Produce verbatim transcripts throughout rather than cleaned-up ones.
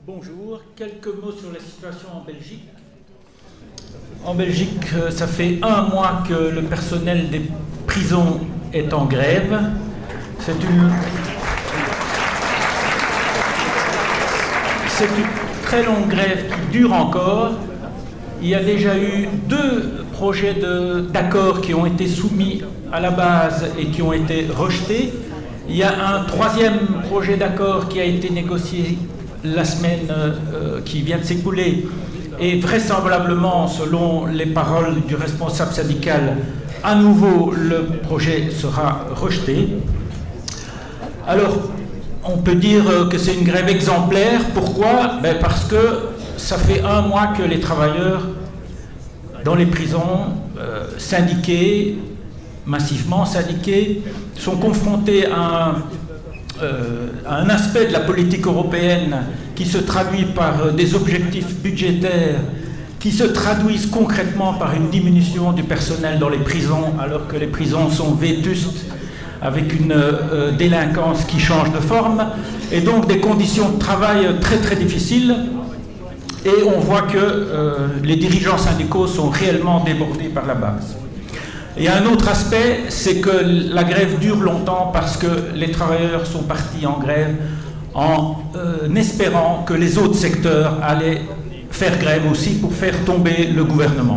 Bonjour, quelques mots sur la situation en Belgique. En Belgique, ça fait un mois que le personnel des prisons est en grève. C'est une, c'est une très longue grève qui dure encore. Il y a déjà eu deux projets de, d'accord qui ont été soumis à la base et qui ont été rejetés. Il y a un troisième projet d'accord qui a été négocié la semaine euh, qui vient de s'écouler et vraisemblablement, selon les paroles du responsable syndical, à nouveau le projet sera rejeté. Alors, on peut dire que c'est une grève exemplaire. Pourquoi? Ben parce que ça fait un mois que les travailleurs dans les prisons, euh, syndiqués, massivement syndiqués, sont confrontés à un Euh, un aspect de la politique européenne qui se traduit par des objectifs budgétaires qui se traduisent concrètement par une diminution du personnel dans les prisons alors que les prisons sont vétustes avec une euh, délinquance qui change de forme et donc des conditions de travail très très difficiles et on voit que euh, les dirigeants syndicaux sont réellement débordés par la base. Et un autre aspect, c'est que la grève dure longtemps parce que les travailleurs sont partis en grève en euh, espérant que les autres secteurs allaient faire grève aussi pour faire tomber le gouvernement.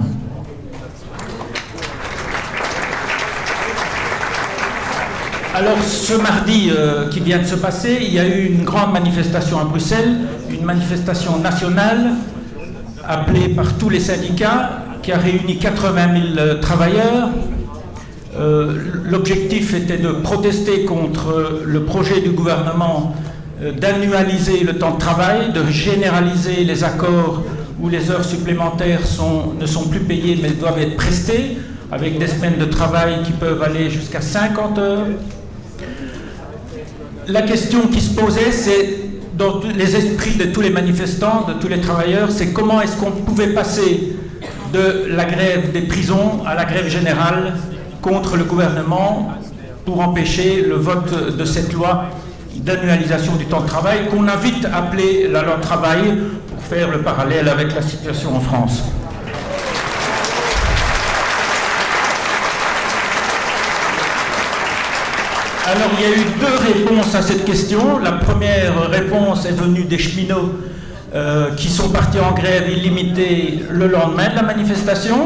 Alors ce mardi euh, qui vient de se passer, il y a eu une grande manifestation à Bruxelles, une manifestation nationale appelée par tous les syndicats, qui a réuni quatre-vingt mille travailleurs. Euh, L'objectif était de protester contre le projet du gouvernement euh, d'annualiser le temps de travail, de généraliser les accords où les heures supplémentaires sont, ne sont plus payées mais doivent être prestées, avec des semaines de travail qui peuvent aller jusqu'à cinquante heures. La question qui se posait, c'est dans les esprits de tous les manifestants, de tous les travailleurs, c'est comment est-ce qu'on pouvait passer de la grève des prisons à la grève générale contre le gouvernement pour empêcher le vote de cette loi d'annualisation du temps de travail qu'on a vite appelée la loi travail pour faire le parallèle avec la situation en France. Alors il y a eu deux réponses à cette question. La première réponse est venue des cheminots Euh, qui sont partis en grève illimitée le lendemain de la manifestation.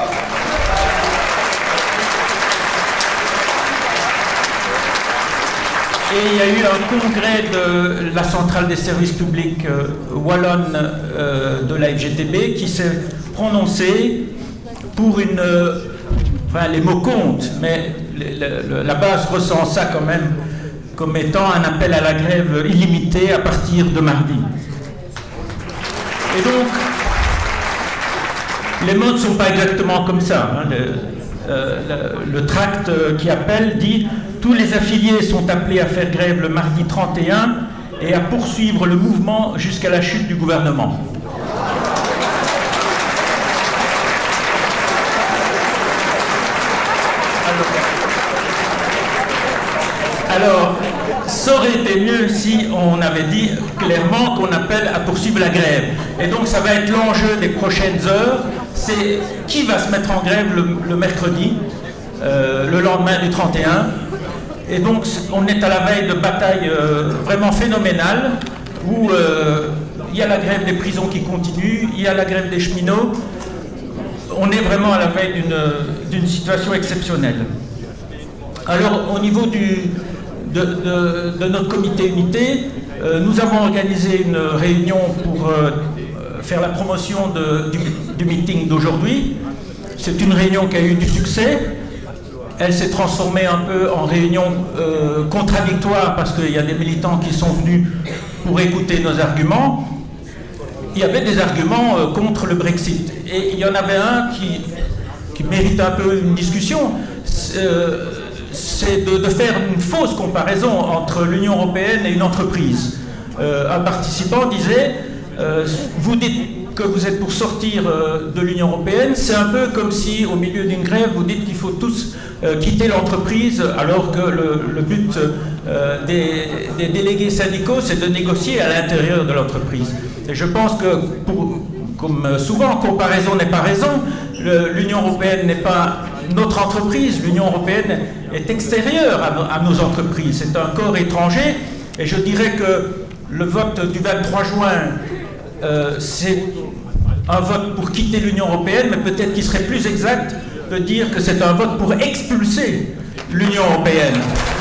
Et il y a eu un congrès de la centrale des services publics euh, wallonne euh, de la F G T B qui s'est prononcé pour une... Euh, enfin, les mots comptent, mais les, le, la base ressent ça quand même comme étant un appel à la grève illimitée à partir de mardi. Et donc, les mots ne sont pas exactement comme ça. Hein. Le, euh, le, le tract qui appelle dit « Tous les affiliés sont appelés à faire grève le mardi trente et un et à poursuivre le mouvement jusqu'à la chute du gouvernement. » Alors, ça aurait été mieux si on avait dit clairement qu'on appelle à poursuivre la grève. Et donc ça va être l'enjeu des prochaines heures, c'est qui va se mettre en grève le, le mercredi, euh, le lendemain du trente et un. Et donc on est à la veille de bataille euh, vraiment phénoménale, où euh, il y a la grève des prisons qui continue, il y a la grève des cheminots. On est vraiment à la veille d'une d'une situation exceptionnelle. Alors au niveau du... De, de, de notre comité unité, euh, nous avons organisé une réunion pour euh, faire la promotion de, du, du meeting d'aujourd'hui. C'est une réunion qui a eu du succès. Elle s'est transformée un peu en réunion euh, contradictoire parce qu'il y a des militants qui sont venus pour écouter nos arguments. Il y avait des arguments euh, contre le Brexit. Et il y en avait un qui, qui mérite un peu une discussion. Euh, c'est de, de faire une fausse comparaison entre l'Union européenne et une entreprise. Euh, un participant disait, euh, vous dites que vous êtes pour sortir euh, de l'Union européenne, c'est un peu comme si au milieu d'une grève, vous dites qu'il faut tous euh, quitter l'entreprise alors que le, le but euh, des, des délégués syndicaux, c'est de négocier à l'intérieur de l'entreprise. Et je pense que, pour, comme souvent, comparaison n'est pas raison. L'Union européenne n'est pas notre entreprise. L'Union européenne est extérieure à, no, à nos entreprises. C'est un corps étranger. Et je dirais que le vote du vingt-trois juin, euh, c'est un vote pour quitter l'Union européenne, mais peut-être qu'il serait plus exact de dire que c'est un vote pour expulser l'Union européenne.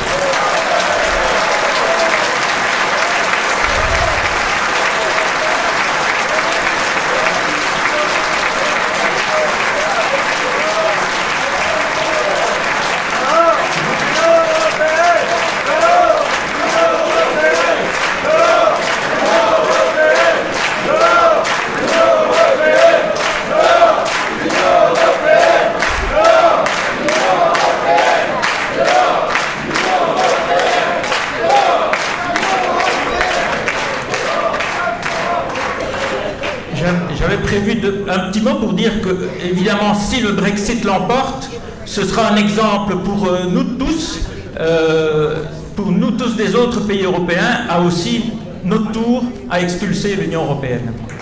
J'avais prévu de, un petit mot pour dire que, évidemment, si le Brexit l'emporte, ce sera un exemple pour euh, nous tous, euh, pour nous tous des autres pays européens, à aussi, notre tour, à expulser l'Union européenne.